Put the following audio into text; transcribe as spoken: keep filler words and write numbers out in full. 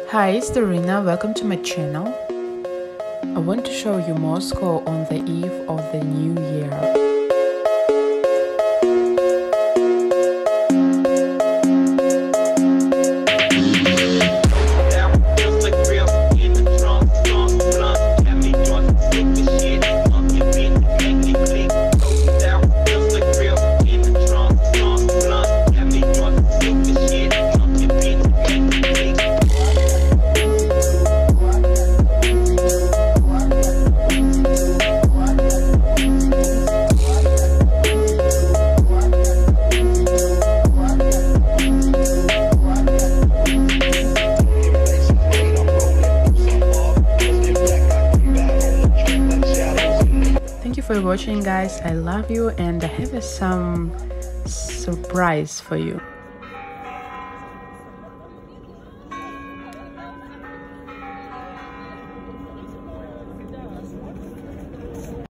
Hi, it's Darina. Welcome to my channel. I want to show you Moscow on the eve of the new year. Thank you for watching, guys. I love you and I have some surprise for you.